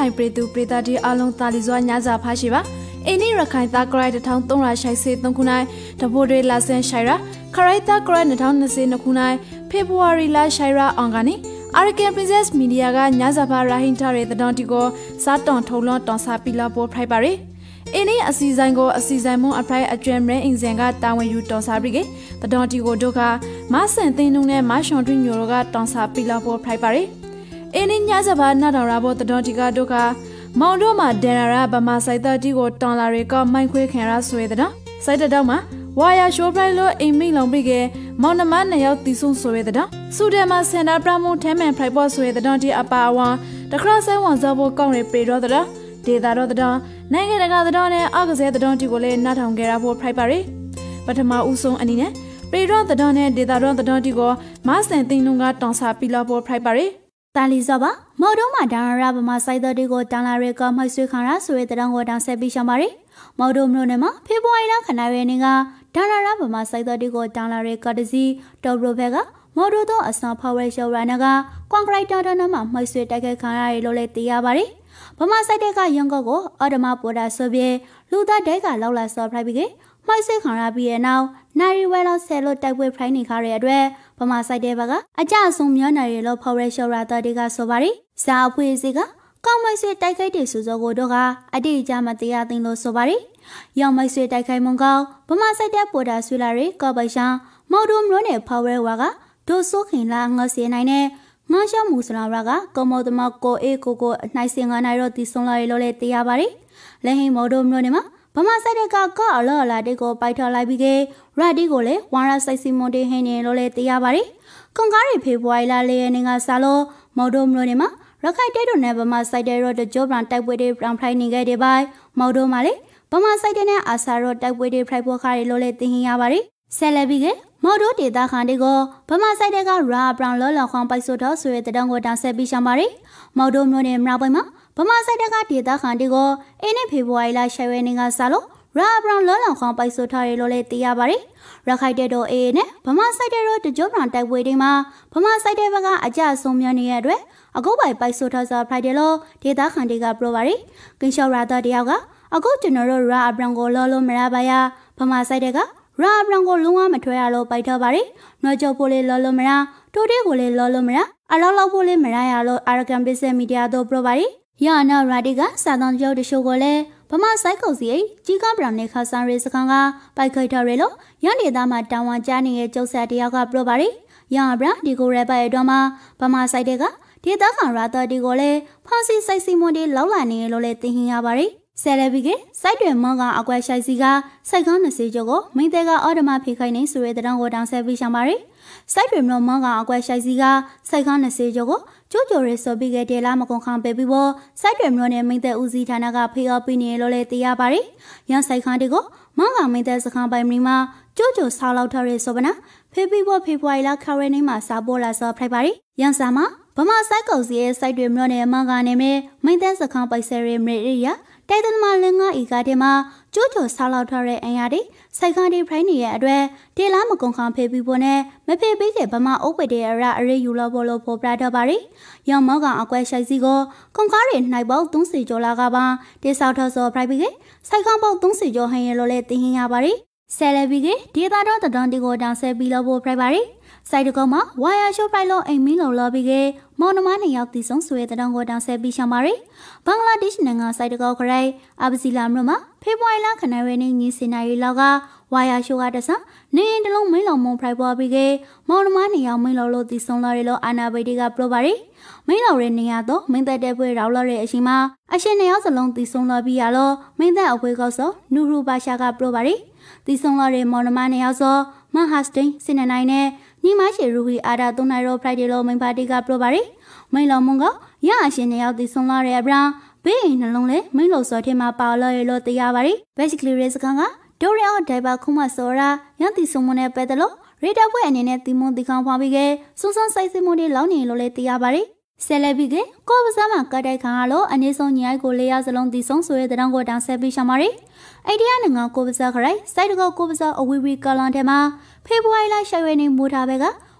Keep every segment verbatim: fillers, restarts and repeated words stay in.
ခိုင်ပြည်သူပြည်သားတွေအလုံးသားလီစွာညစာဖားရှိပါအင်းဒီရခိုင်သားကရိုက်တစ်ထောင်သုံးရာရှိစေသုံးခုနိုင်တဘိုးတွေလာဆန်ရှိရာခရိုက်သားကရိုက်နှစ်ထောင်နှစ်ဆယ်နှစ်ခုနိုင်ဖေဖော်ဝါရီလရှိရာအောင်ကနေ Arakan Princess Media ကညစာဖားရာဟင်ထားတဲ့တံတီကိုစားတောင်ထုံလွန်တောင်စားပြီးလာပေါ်ဖိုက်ပါရယ်အင်းဒီအစီဆိုင်ကိုအစီဆိုင်မွန်အဖိုက်အကျွမ်းရဲအင်စင်ကတာဝန်ယူတောင်စားပြီးကတံတီကိုတို့ကမဆန်သိန်းလုံးနဲ့မရှွန်တွင်းညိုတို့ကတောင်စားပြီးလာပေါ်ဖိုက်ပါရယ်အင်းဒီညစာဖားနာတော်ရာပေါ်တံတီကတို့ကမောင်တို့မှာဒန်ရာဗမာစိုက်တဲ့တီကိုတောင်လာတွေကမိုင်းခွေးခံရဆွေတဲ့နော်စိုက်တဲ့တော့မှာဝါယာရှိုးပရိုင်လို့အိမ်မိလောင်ပြီးကမောင်နှမနှစ်ယောက်တီးဆုံးဆွေတဲ့နော်စူဒန်မှာစင်တာပရမုန်ထဲမှန်ဖရိုက်ပေါ်ဆွေတဲ့နော်ဒီအပါအဝါတခရဆိုင်ဝန်စောဖို့ကောင်းရပေတော့တဲ့နော်ဒေတာတော့တဲ့နော်နိုင်ငံတကာတဲ့နော်နဲ့အကစဲတဲ့နော်ဒီကိုလည်းနှာထောင်ခဲ့ရဖို့ဖရိုက်ပါရယ်ပထမဦးဆုံးအနေနဲ့ပေတော့တဲ့နော်နဲ့ဒေတာတော့တဲ့နော်ဒီကိုမဆန်သိန်းလုံးကတောင်စားပြီးလာဖို့ဖရိုက်ပါရယ်တန်လီစောပါမော်ဒုံမှာဒါရဗမာစိုက်တဲ့ဒီကိုတန်လာရဲကမိုက်ဆွေခံရဆိုတဲ့တောင်ကိုတောင်ဆက်ပြီးရှောင်းပါရယ်မော်ဒုံမြို့နယ်မှာဖေဖော်ဝါရီလခဏရဲနေကဒါရဗမာစိုက်တဲ့ဒီကိုတန်လာရဲကတစီတော်ဘရိုဘက်ကမော်ဒုံတော့အစံဖော်ဝဲရှော်ရနာကကွန်ကရစ်တာတနမှာမိုက်ဆွေတိုက်ခိုက်ခံရတယ်လို့လည်းသိရပါရယ်ဗမာစိုက်တဲ့ကရန်ကုန်ကိုအော်ဒမပေါ်တာဆိုပြီးလူသားတဲကလောက်လာဆော်ဖလိုက်ပြီးမိုက်ဆွေခံရပြီးရဲ့နောက်နိုင်ရီဝဲလောက်ဆဲလို့တိုက်ပွဲဖိုင်းနေခါတဲ့အတွက်ဗမာစိုက်တဲ့ဘက်ကအကြအဆုံးများနိုင်ရလို့ဖော်ရဲရှော်ရတာတွေကဆိုပါရီစာအဖွေစီကကောင်းမိုက်ဆွေတိုက်ခိုက်တဲ့စူစောကိုတော့ကအတိအကျမတရားသိလို့ဆိုပါရီရောင်မိုက်ဆွေတိုက်ခိုက်မုံကောင်းဗမာစိုက်တဲ့ပေါ်တာဆွေလာရီကောက်ပိုင်ရှာမော်ဒိုမျိုးနဲ့ဖော်ရဲဝါကဒိုဆိုခင်လာငါစီနိုင်နဲ့ငါရှောက်မှုစလာရကကောမောတမကိုအေကိုကိုနှိုက်စင်ငါနိုင်တော့တီဆုံးလာရီလို့လည်းတရားပါရီလက်ဟိမော်ဒိုမျိုးနဲ့မှာဗမာစိုက်တဲ့ကကောအလောအလာတဲ့ကိုပိုက်ထော်လိုက်ပြီးကရတီကိုလည်းဝါရစိုက်စီမွန်တေဟင်းနေလို့လည်းတရားပါရီကွန်ကားရီဖေဖော်ဝါရီလလေးရက်နေ့ကစလို့မော်ဒိုမျိုးနဲ့မှာရခိုင်တဲတို့နဲ့ဗမာစိုက်တဲ့ရော့တကြောပန်တိုက်ပွဲတွေပရန်ဖလိုက်နေခဲ့တဲ့ပိုင်းမော်ဒိုမှာလေဗမာစိုက်တဲ့နဲ့အာဆာရော့တိုက်ပွဲတွေဖလိုက်ဖို့ခါရီလို့လည်းသိဟင်ရပါရီဆယ်လက်ပြီးကမော်ဒိုဒေတာခန်တေကိုဗမာစိုက်တဲ့ကရာပရန်လောလောခွန်ပိုက်ဆိုတော့ဆိုရတဲ့တောင်ကိုတောင်ဆက်ပြီးရှောင်းပါရီမော်ဒိုမျိုးနဲ့မနာပိုင်းမှာဗမာစိုက်တဲ့ကဒေတာခန်တေကိုအင်းနဲ့ဖေဖော်ဝါရီလရှယ်ရက်နေ့ကစလို့ရာဘရောင်လောလောင်ခေါင်ပိုက်ဆိုထားရလို့လည်းသိရပါရီရခိုင်တဲ့တော့အေးနဲ့ဗမာစိုက်တဲ့တော့တကြောပန်တိုက်ပွဲတွေမှာဗမာစိုက်တဲ့ဘက်ကအကြအဆုံးများနေတဲ့အတွက်အခုပိုက်ပိုက်ဆိုထားစာဖလိုက်တယ်လို့ဒေတာခန်တွေကပြောပါရီကင်းလျှောက်ရတာတယောက်ကအခုကျွန်တော်တို့ရာဘရောင်ကိုလောလို့မရပါရဗမာစိုက်တဲ့ကရာဘရောင်ကိုလုံးဝမထွဲရလို့ပိုက်ထားပါရီနှွှဲကြဖို့လေးလောလို့မရတိုးတေးကိုလေးလောလို့မရအလောက်လောက်ဖို့လေးမရရလို့ Arakan Princess Media တို့ပြောပါရီရနာရာဒီကစာတန်ကြောက်တရှိုးကိုလည်းဗမာစိုက်ကုတ်စီကြီးကပရံနေခါဆန်ရေးစကန်ကပိုက်ခိုက်ထားရလို့ရန်ဒေသမှာတောင်ဝန်ကြားနေတဲ့ကျုပ်ဆက်တယောက်ကပြောပါရီရန်အပရာဒီကိုရဲပိုက်တော့မှာဗမာစိုက်တဲ့ကဒေသခံရာတော်ဒီကိုလည်းဖန်စီစိုက်စီမွန်တွေလောက်လာနေလို့လည်းသိဟင်ရပါရီဆယ်လဘီကစိုက်တွေမောင်းကအကွက်ရှိုက်စီကစိုက်ကောင်းနှစ်စီကျော်ကိုမိတဲ့ကအော်ဒမဖိခိုင်းနေဆိုရတဲ့တောင်ကိုတောင်ဆက်ပြီးရှောင်းပါရီစိုက်တွေမောင်းကအကွက်ရှိုက်စီကစိုက်ကောင်းနှစ်စီကျော်ကိုကျိုးကျိုးရဲဆိုပြီးကတဲလာမကွန်ခံပေးပြီးပေါ်စိုက်တွေမျိုးနဲ့မိတဲ့ဦးစီးဌာနကဖေးအော်ပြီးနေလို့လည်းသိရပါရီရန်စိုက်ခန်းတွေကိုမောင်းကမိတဲ့စခန်းပိုင်မီမှာကျိုးကျိုးဆောက်လောက်ထားရဲဆိုပနာဖေးပြီးပေါ်ဖေဖွာရီလာခရဲနေမှာစာပေါ်လာစောဖိုက်ပါရီရန်စာမှာဗမာစိုက်ကုတ်စီရဲ့စိုက်တွေမျိုးနဲ့မောင်းကနေမဲ့မိတဲ့စခန်းပိုင်ဆယ်ရဲမရီရတိုက်တမလင်္ကာဤကားတဲ့မှာကျိုးကျိုးဆောက်လောက်ထားတဲ့အင်အားတွေစိုက်ခန်းတွေဖိုင်းနေတဲ့အတွက်တေလာမကွန်ခံဖေးပြီးပေါ်နဲ့မဖေးပြီးတဲ့ဗမာအုပ်ပဒေရအရေးယူလို့ပေါ်လို့ပေါ်ပြတော့ပါရီရောင်မောကအကွက်ရှိုက်စီကိုကွန်ကားတွေနိုင်ပေါသုံးစီကျော်လာကပါတေဆောက်ထော်စောပရိုက်ပြီးကစိုက်ခန်းပေါသုံးစီကျော်ဟင်းရလို့လည်းသိဟင်ရပါရီဆယ်လက်ပြီးကဒေတာတော့တဒန်ဒီကိုတောင်ဆက်ပြီးလို့ပေါ်ပြပါရီစိုက်တကောမှာဝါယာရှိုးပရိုက်လို့အိမ်မင်းလုံးလောပြီးကမော်နမနှစ်ယောက်တီဆုံးဆွေတဲ့တောင်ကိုတောင်ဆက်ပြီးရှောင်းပါရီဘင်္ဂလားဒေ့ရှ်နိုင်ငံစိုက်တကောခရိုင်အဘစီလာမြို့မှာဖေဖော်ဝါရီလခဏရဲနေညီစင်နာရီလောက်ကဝါယာရှိုးကတဆနေရင်တလုံးမင်းလုံးမုံဖရိုက်ပေါ်ပြီးကမော်နမနှစ်ယောက်မင်းလုံးလို့တီဆုံးလာရလို့အာနာဘိတီကပြောပါရီမင်းလုံးရဲနေရတော့မင်းသက်တဲ့ပွဲရောက်လာတဲ့အချိန်မှာအရှင်နှစ်ယောက်စလုံးတီဆုံးလာပြီးရလို့မင်းသက်အပွဲကောက်စောနူရူဘာရှာကပြောပါရီတီဆုံးလာတဲ့မော်နမနှစ်ယောက်စောမဟာစတိန်စင်နေနိုင်နဲ့ညီမရှိရူဟီအာဒါသုံးနိုင်ရောဖရိုက်တယ်လို့မင်းပါတီကပြောပါရီမင်းလုံးမုံကရအရှင်နှစ်ယောက်တီဆုံးလာတဲ့အပရာဘေးအိမ်နှလုံးလဲမင်းလို့စောထဲမှာပါလာရလို့တရားပါရီ basically ရဲစကန်ကဒိုရီအော်ဒိုင်ဘာခုမစောရာရန်တီဆုံးမနဲ့ပဲတယ်လို့ရေတာပွဲအနေနဲ့တီမွန်တီခေါင်းဖွားပြီးကစုံစမ်းစိုက်စစ်မှုတွေလောင်းနေလို့လဲတရားပါရီဆယ်လက်ပြီးကကိုပစားမှာကတိုက်ခါလို့အနည်းဆုံးညီအိုက်ကိုလေးရစလုံးတီဆုံးဆိုရတဲ့တောင်ကိုတောင်ဆက်ပြီးရှောင်းပါရီအိဒီယာနိုင်ငံကိုပစားခရိုင်စိုက်တကောကိုပစားအဝီဝီကလန်ထဲမှာဖေဖော်ဝါရီလရှယ်ရက်နေ့မိုးထားပဲက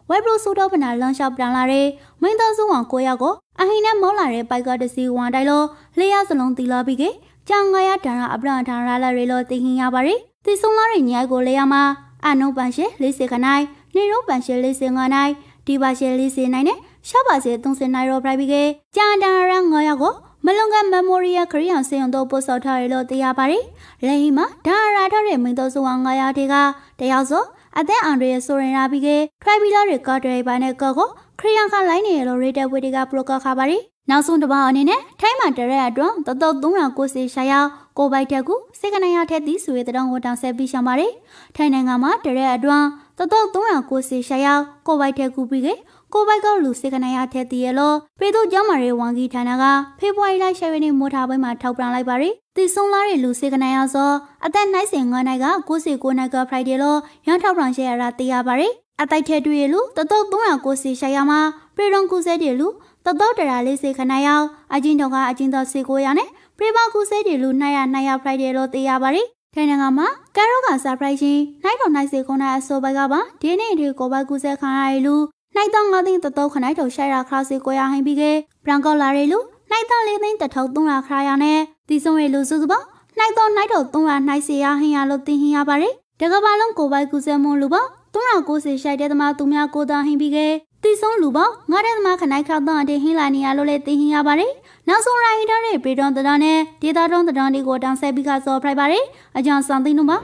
ဝိုင်ဘရိုဆိုတော့ပနာလန်ရှော့ပန်လာတဲ့မင်းသားစုဝန်ကိုရောက်ကိုအဟိနဲ့မောလာတဲ့ပိုက်ကတစီဝန်တိုင်းလို့လေးရစလုံးတီလာပြီးကကြောင်ငါရဒါရာအပရန်ဒါရာလာရီလို့သိဟင်ရပါရီတီဆုံးလာတဲ့ညိုက်ကိုလေးရမှာအနုပန်ရှေလေးစေခနိုင်နေရုံပန်ရှေလေးစေငါနိုင်ဒီပါရှေလေးစေနိုင်နဲ့ရှာပါရှေသုံးစင်နိုင်ရောပြပြီးကကြာဒါရာငါရောက်ကိုမလုံကမမိုရီယာခရီးယန်စေယုံတို့ပို့ဆောက်ထားရလို့သိရပါရီလေမှာဒါရာထားတဲ့မင်းသားစုဝန်ငါရတဲ့ကတယောက်ဆိုအသက်အန်ဒရီဆိုရင်ရာပြီးကထရိုက်ဘီလာတွေကော့ဒရိုက်ဘာနဲ့ကော့ကိုခရီးယန်ကလိုင်းနေလို့ရေတက်ဝေတီကပရိုကခါပါရီနောက်ဆုံးတစ်ပတ်အနေနဲ့ထိုင်းမှာတရက်အတွင်းတတော်သုံးရာကိုစီရှာရောက်ကိုပိုက်တက်ကူစေကနရထက်သီးဆိုရတဲ့တောင်ကိုတောင်ဆက်ပြီးရှာပါရီထိုင်းနိုင်ငံမှာတရက်အတွင်းတတော်သုံးရာကိုစီရှာရောက်ကိုပိုက်တက်ကူပြီးကကိုပိုက်ကလူစေကနရထက်သီးရလို့ပြည်သူ့ကျန်းမာရေးဝန်ကြီးဌာနကဖေဖော်ဝါရီလရှယ်ရက်နေ့မိုးထားပိုင်းမှာထောက်ပြလိုက်ပါရီတည်ဆုံးလာတဲ့လူစေကနရဆိုအသက်နိုင်စင်ငါးနိုင်ကကိုစီကိုနိုင်ကဖရိုက်ဒေလို့ရန်ထောက်ပံ့ရှယ်ရတာသိရပါရီအတိုက်ထဲတွေ့ရလူတတော်သုံးရာကိုစီရှာရမှာပြည်တော်ကူစဲတယ်လူတတော်တရာလေးစေခဏရောက်အချင်းတော်ကအချင်းတော်စေကိုရနဲ့ပြပကူစဲတယ်လူနိုင်ရနိုင်ရဖရိုက်တယ်လို့သိရပါရီထိုင်းနိုင်ငံမှာကဲရောကဆာပရိုက်ရှင်နိုင်တော်နိုင်စေခုနာအစိုးဘက်ကပါဒီနေ့ဒီကိုဘကူစဲခါရလူနိုင်တော်ငါးသိန်းတတော်ခနိုင်တော်ရှာရခါစေကိုရဟင်ပြီးကပရန်ကောလာရီလူနိုင်တော်လေးသိန်းတထောက်သုံးရာခါရနဲ့ဒီဆုံးရလူစုစုပေါင်းနိုင်တော်နိုင်တော်သုံးရာနိုင်စေရဟင်ရလို့သိဟင်ရပါရီတကဘာလုံးကိုဘကူစဲမွန်လူပေါ့သုံးရာကိုစေရှိုက်တဲ့သမားသူများကိုသာဟင်ပြီးကတီဆုံးလူပေါင်းငါတဲ့သမားခနိုင်ခောက်တော့အတင်းဟင်းလာနေရလို့လေသိဟင်ရပါရီနောက်ဆုံးရိုင်းထားတဲ့ပေတော်တတော်နဲ့ဒေတာတော်တတော်ဒီကိုတောင်ဆက်ပြီးခါစော်ဖလိုက်ပါရီအကြောင်းဆောင်သိနှုံပါ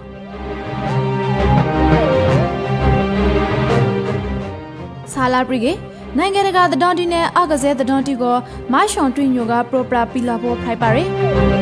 ဆာလာပရီကနိုင်ငံတကာတတော်တီနဲ့အကစဲတတော်တီကိုမရှွန်တွင်ညိုကပရိုပရာပီလာဖို့ဖလိုက်ပါရီ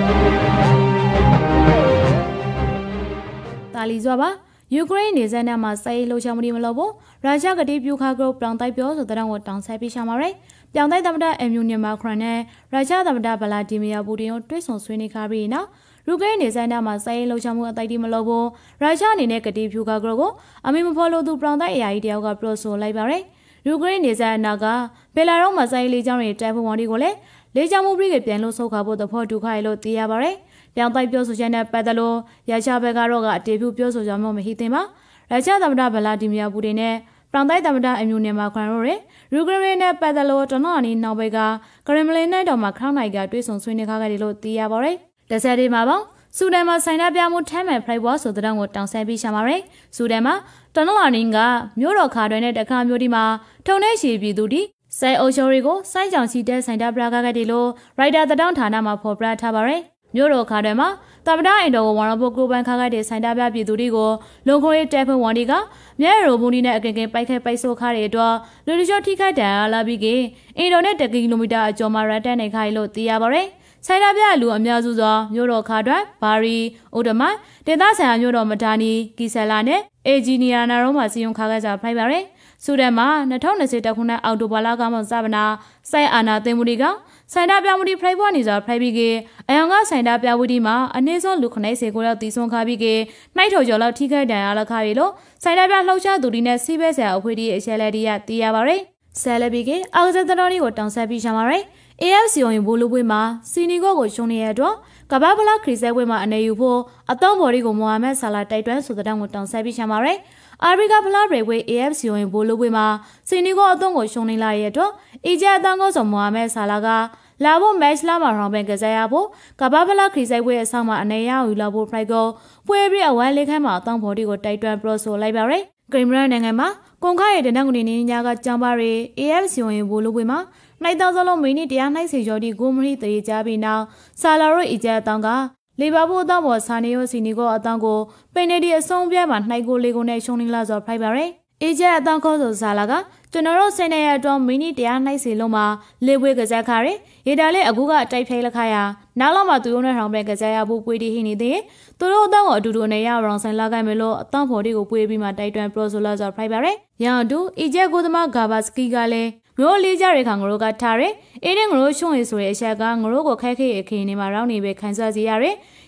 တာလီဇွာပါယူကရိန်းနေစတဲ့မှာစိုက်လှုပ်ရှားမှုတွေမလုပ်ဘူးရုရှားကတိပြုခါကပြောင်းတိုက်ပြောဆိုတဲ့တောင်တောင်ဆိုင်ပြီးရှာမှာရဲပြောင်းတိုက်သမ္မတအမ်မြူနီမာခရန်နဲ့ရုရှားသမ္မတဗလာဒီမီယာပူတင်တို့တွေ့ဆုံဆွေးနွေးခါပြီးနော်ယူကရိန်းနေစတဲ့မှာစိုက်လှုပ်ရှားမှုအတိုက်တီမလုပ်ဘူးရုရှားအနေနဲ့ကတိပြုခါကကိုအမေမဖော်လို့သူပြောင်းတိုက်အရာကြီးတယောက်ကပြောဆိုလိုက်ပါရဲယူကရိန်းနေစတဲ့နာကဘယ်လာတော့မှာစိုက်လေးချောင်းတွေတိုက်ဖို့ဝန်ဒီကိုလည်းလေးချောင်းမှုပြီးပြန်လို့ဆုတ်ခါဖို့သဘောတူခိုင်းလို့သိရပါရဲပြောင်းတိုက်ပြောဆိုချက်နဲ့ပတ်သက်လို့ရုရှားဘက်ကတော့ကအတေပြုပြောဆိုကြမှမဟိသင်ပါရုရှားသမ္မတဗလာဒီမီယာပူတင်နဲ့ပရောင်တိုက်သမ္မတအမျိုးနေမှာခွန်ရိုရဲယူကရိန်းနဲ့ပတ်သက်လို့တနော်အနီနောက်ဘက်ကကရမလင်နဲ့တော်မှာခေါင်းနိုင်ကတွေးဆုံဆွေးနွေးခါကြတယ်လို့သိရပါရယ်။တစ်ဆက်တည်းမှာပေါ့ဆူဒန်မှာဆိုင်နာပြမှုထမ်းမဲ့ဖလိုက်ဘွားဆိုတဲ့တောင်ကိုတောင်ဆိုင်ပြီးရှာပါရယ်။ဆူဒန်မှာတနော်အနီကမြို့တော်ခါတွင်နဲ့တခါမြို့ဒီမှာထုံနေရှိပြည်သူဒီစိုင်အိုရှိုရီကိုစိုင်းကြောင်စီတဲ့ဆိုင်တာပရာကကြတယ်လို့ရိုက်တာတတောင်ဌာနမှာဖော်ပြထားပါရယ်။မြို့တော်ခါတွင်မှာတပဒအိမ်တော်ကိုဝါရဘုတ်ကိုပန်ခါခိုက်တဲ့ဆိုင်တာပြပြည်သူတွေကိုလုံခွေတဲဖွဝန်ဒီကမြဲရိုဘူးနီနဲ့အကင်ကင်ပိုက်ခဲပိုက်ဆိုးခါတဲ့အတွက်လူတချို့ထိခိုက်ဒဏ်ရာလာပြီးကအိမ်တော်နဲ့တကီလိုမီတာအကျော်မှာရန်တက်နေခိုင်းလို့သိရပါရယ်ဆိုင်တာပြလူအများစုသောမြို့တော်ခါတွင်ဘာရီအိုဒမန်ဒေသဆိုင်ရာမြို့တော်မဒါနီကီဆလာနဲ့အေဂျီနီယာနာရောမှာစီယုံခါခဲ့ကြဖိုက်ပါရယ်ဆူဒန်မှာ၂၀၂၀တခုနှစ်အောက်တိုဘာလကမှစပနာစိုက်အာနာသိမ်မှုတွေကဆိုင်တာပြမှုတွေဖလိုက်ပွားနေကြဖလိုက်ပြီးကအယောင်ကဆိုင်တာပြမှုဒီမှာအနည်းဆုံးလူခနိုင်စေကိုရောက်တီးဆွန်ခါပြီးကနှိုက်ထော်ကျော်လောက်ထိခိုက်ဒဏ်ရာလောက်ခါပြီလို့ဆိုင်တာပြလှုပ်ရှားသူတွေနဲ့စီးပဲဆရာအဖွေးဒီအရှယ်လက်ဒီရတီးရပါရယ်ဆယ်လက်ပြီးကအောက်စက်တတော်တွေကိုတောင်ဆက်ပြီးရှာပါရယ် အေ အက်ဖ် စီ အို ရင်ဘိုးလူပွဲမှာစီနီကိုကိုရှုံးနေတဲ့အတွက်ကဘာဗလာခရီးစဲပွဲမှာအနေယူဖို့အတောင်းဘော်ဒီကိုမိုဟာမက်ဆာလာတိုက်တွန်းဆိုတဲ့တောင်ကိုတောင်ဆက်ပြီးရှာပါရယ်အာဖရိကဖလားရေဝေး အေ အက်ဖ် စီ အို ရင်ဘိုးလူပွဲမှာစီနီကိုအတောင်းကိုရှုံးနေလာတဲ့အတွက်အီဂျစ်အတောင်းကိုဆိုမိုဟာမက်ဆာလာကလာဖို့မက်ချ်လာမှာရောင်းပန်ကစားရဖို့ကဘာဗလာခရီးစဲပွဲအဆောင်မှာအနေရယူလာဖို့ဖလိုက်ကိုပွဲပြီးအဝမ်းလေးခိုင်းမှာအတောင်းဘော်ဒီကိုတိုက်တွန်းပရိုဆိုလိုက်ပါရယ်ဂရိမရနိုင်ငံမှာကွန်ခါရဲ့တနက်ကနေနေညာကကြောင်ပါရီ အေ အက်ဖ် စီ အို ရင်ဘိုးလူပွဲမှာနိုင်တောင်စလုံးမိနစ်တရားနိုင်စီကျော်ဒီဂိုမရီတရေကြပြီးနောက်ဆာလာရိုအီဂျက်အတောင်ကလေဘာဘူးအတောင်ပေါ်ဆာနေယိုစီနီကိုအတောင်ကိုပိနေဒီအဆုံးပြဲမှာနှိုက်ကိုလေးကိုနဲ့ရှုံးနေလာဆိုဖိုက်ပါရယ်အီဂျက်အတောင်ခေါ်ဆိုဆာလာကကျွန်တော်တို့ဆယ်နေရတော့မိနစ်တရားနိုင်စီလုံးမှာလေဝဲကစားခါရယ်ရေတာလေးအခုကအတိုက်ဖိုက်လက်ခါရနောက်လောက်မှသူရုံးနဲ့ထောင်ပဲကစားရဖို့ပွေးတီဟင်းနေတဲ့သူတို့အတောင်ကိုအတူတူအနေရအောင်ဆိုင်လာခိုင်းမယ်လို့အတောင်ဖော်ဒီကိုပွေးပြီးမှတိုက်တွန်းပရိုဆိုလာဆိုဖိုက်ပါရယ်ရန်တူအီဂျက်ကိုသမားဂါဘာစကီကလည်းမျိုးလေးကြရခါငရိုးကထားရဲအေးတဲ့ငရိုးရှုံးရဆိုတဲ့အချက်ကငရိုးကိုခိုက်ခဲအခင်းနေမှာရောင်းနေပဲခံစားစီရရဲ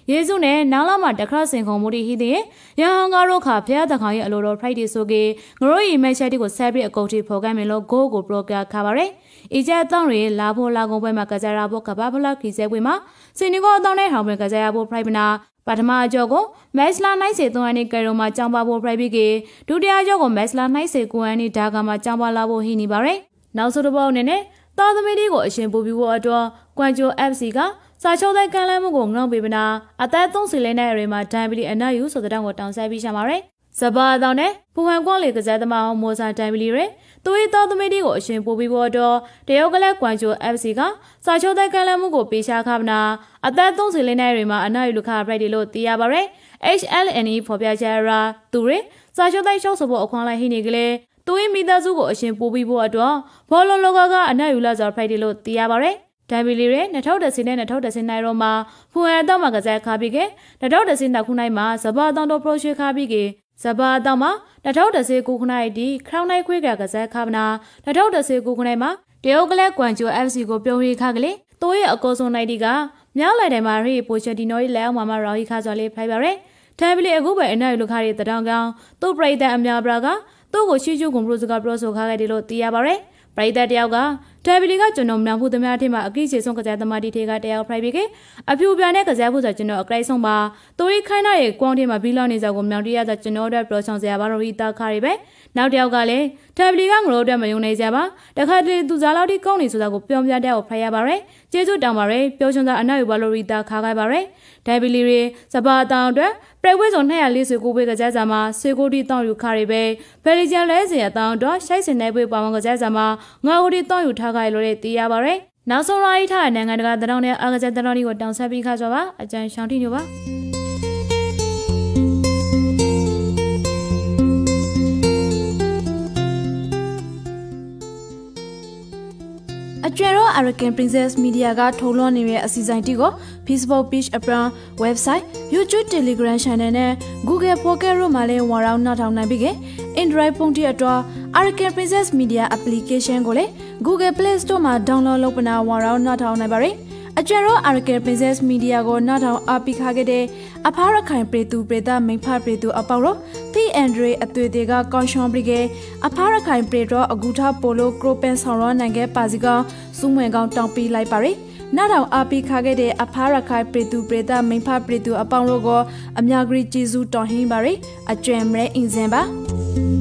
ယေစုနဲ့နောင်လာမှာတခါစင်ခုံမှုတွေဟိတဲ့ရဟန်းကားတို့ခါဖျားတခေါင်ရဲ့အလိုတော် Friday ဆိုကေငရိုးရီမဲချက်တွေကို celebrate အကောင့်တွေဖော်ကမ်းမယ်လို့ go ကို program ခါပါရယ်။အကြအတောင်းတွေလာဖို့လာကုန်ပွဲမှာကစားရဖို့ကဘာဖလာခီစဲပွဲမှာစင်နီကိုအတောင်းတဲ့ဟောင်းပွဲကစားရဖို့ private နာပထမအကြောကိုမက်စလာနိုင်စေသုံးရနေကဲရုံမှာကြောင်းပါဖို့ private ကေဒုတိယအကြောကိုမက်စလာနိုင်စေကိုရနေဒါကမှာကြောင်းပါလာဖို့ဟိနေပါရယ်။နောက်ဆုံးတစ်ပုတ်အနေနဲ့တော်သမီးတွေကိုအရှင်ပူပြီးဖို့အတွက်ကွမ်ဂျို F C ကစာချုပ်တဲ့ကမ်းလှမ်းမှုကိုငေါ့ပေးပနာအသက်သုံးစီလဲတဲ့အရေမှာဒိုင်ပလီအနတ်ယူဆိုတဲ့တောင်းကိုတောင်းဆိုင်ပြီးရှာပါရယ်စပါးတောင်းနဲ့ဖူဟန်ကွန်လေကစားသမားဟောမောစာဒိုင်ပလီရဲသူ၏တော်သမီးတွေကိုအရှင်ပူပြီးဖို့အတွက်တရုတ်ကလပ်ကွမ်ဂျို F C ကစာချုပ်တဲ့ကမ်းလှမ်းမှုကိုပေးရှာခပနာအသက်သုံးစီလဲတဲ့အရေမှာအနတ်ယူလူခပရိုက်တယ်လို့သိရပါရယ် H L N E ဖော်ပြချက်ရာသူရဲစာချုပ်တဲ့ရှောက်ဆိုဖို့အခွန်လိုက်ဟိနေကလေးသူ၏မိသားစုကိုအရှင်ပူပြီးဖို့အတွက်ဘောလုံးလောကကအနတ်ယူလာစွာဖရိုက်တယ်လို့သိရပါရယ်ဒိုင်ဘီလီရဲနှစ်ထောင်တဆင်းနဲ့နှစ်ထောင်တဆင်းနိုင်ရောမှာဖူဟန်အတောက်မှာကစားခါပြီးကေနှစ်ထောင်တဆင်းနောက်ခုနိုင်မှာစပါးတောင်တော်ပရိုရွှေခါပြီးကေစပါးတောင်မှာနှစ်ထောင်တဆင်းကိုခုနိုင်ဒီခရောင်းနိုင်ခွေးကကစားခါမနာနှစ်ထောင်တဆင်းကိုခုနိုင်မှာတရုတ်ကလပ်ကွမ်ဂျို F C ကိုပြုံးရီခါကလေးသူ့ရဲ့အကောဆုံးနိုင်ဒီကမြောက်လိုက်တယ်မှာရီပိုချတီနိုရဲ့လက်အောက်မှာမရော်ဟီခါစွာလေးဖိုက်ပါရဲဒိုင်ဘီလီအခုပဲအနောက်လူခါရီတတောင်ကောင်သူ့ပရိသတ်အများပရာကသူ့ကိုရှိကျူးကွန်ပရိုစကပရိုဆိုခါခဲ့တယ်လို့သိရပါရဲပရိသတ်တယောက်ကဒိုင်ဘီလီကကျွန်တော်မှန်ဖို့သမားအထက်မှာအကိချေဆုံးကစားသမားတီထေကတယောက် private ကအဖြူပြာနဲ့ကစားဖို့ဆိုကျွန်တော်အကြိုက်ဆုံးပါသူ၏ခိုင်းတဲ့ကွန်ထဲမှာဘီလောင်းနေစားကိုမြောင်တရဆိုကျွန်တော်တို့ပရိုဆောင်စရာပါတော့ဤတာခါရီပဲနောက်တယောက်ကလည်းဒိုင်ဘီလီကငရိုးအတွက်မယုံနိုင်ကြပါတခါတလေသူစားလောက်ထိကောင်းနေဆိုတာကိုပြောပြတဲ့ကိုဖိုင်ရပါရယ်ကျေးဇူးတောင်းပါရယ်ပျော်ရွှင်စွာအနောက်ယူပါလို့ဤတာခါခိုင်းပါရယ်ဒိုင်ဘီလီရေစပါးတောင်အတွက်ပရိဝဲဆောင်နှစ်ရာလေးဆွေကိုပဲကစားစာမှာဆွေကိုတီတောင်းယူခါရီပဲဘယ်လီဂျန်လဲစရာတောင်းတော့ရှိုက်စင်နေပွဲပါဝင်ကစားစာမှာငါကိုတီတောင်းယူထားခိုင်းလို့သိရပါရယ်နောက်ဆုံးရိုင်းထားတဲ့နိုင်ငံတကာတောင်းတဲ့အာကစားတောင်းတွေကိုတောင်းဆက်ပြီးခါဆိုပါအကျဉ်းရှောင်းတိညိုပါအကျွဲတော့ Arakan Princess Media ကထုတ်လွှင့်နေတဲ့အစီအစဉ်တီကို Facebook Page အပရန် Website YouTube Telegram Channel နဲ့ Google Pocket တို့မှာလည်းဝါရောင်းနှထောင်နိုင်ပြီက Android ဖုန်းတီအတွက် Arakan Princess Media Application ကိုလည်း Google Play Store မှာ download လုပ်ပနာဝါရောင်းနှထောင်နိုင်ပါရယ်အကျွဲတော့ Arakan Princess Media ကိုနှထောင်အားပေးခခဲ့တဲ့အဖားရခိုင်ပြည်သူပြည်သားမိဖပြည်သူအပေါင်းတို့ The Andre အသွေးတွေကကောင်းရှောင်းပြီးကအဖားရခိုင်ပြည်တော်အကူထားပိုလိုကရိုပန်ဆောင်ရနိုင်ခဲ့ပါစီကောင်စုမွေကောင်တောင်းပေးလိုက်ပါရယ်နားထောင်အားပေးခခဲ့တဲ့အဖားရခိုင်ပြည်သူပြည်သားမိဖပြည်သူအပေါင်းတို့ကိုအမြဂရီကျေးဇူးတော်ဟင်းပါရယ်အကျွဲမရဲအင်စင်ပါ